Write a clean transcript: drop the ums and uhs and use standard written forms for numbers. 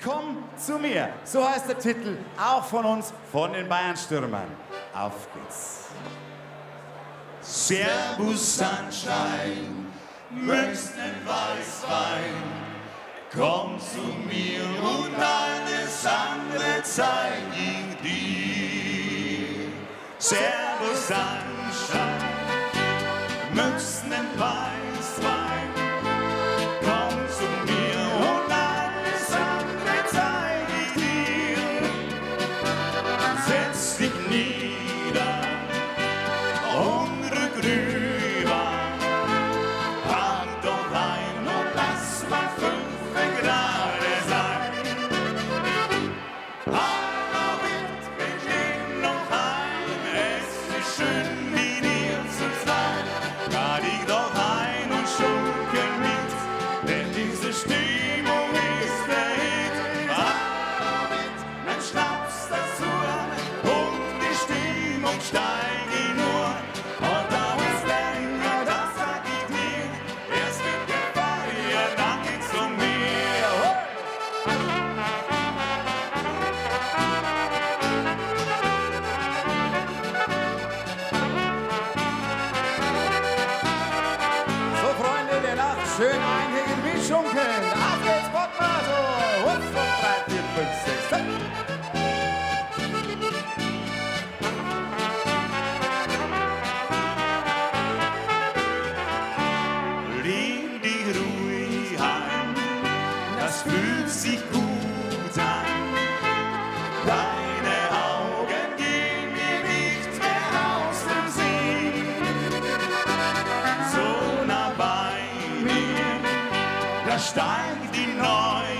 Komm zu mir. So heißt der Titel, auch von uns, von den Bayern-Stürmern. Auf geht's. Servus Sunshine, möchtest nen Weißwein? Komm zu mir und alles andere zeig ich dir. Servus Sunshine, möchtest nen Weißwein? Komm zu mir und alles andere zeig ich dir. Setz dich nieder und rück rüber, pack doch ein und lass mal 5 Grad sein. Hallo Wind, wir gehen noch heim, es ist schön mit dir zu sein. Lad dich doch ein und schunkel mit, denn diese Stimmung ist der Hit. Hallo Wind, ein Schnaps dazu und die Stimmung steigt nur. Und da ist länger, das sag ich dir, erst mit der Feier, dann geht's zu mir. So, Freunde der Nacht, schön einhängen wie schunkeln. Auf geht's, Bockmaso. Hupf und 3, 4, 5, 6, 7. Lehn dich ruhig ein, das fühlt sich gut an. Deine Augen gehen mir nicht mehr aus dem Sinn. So nah bei mir, da steigt die neue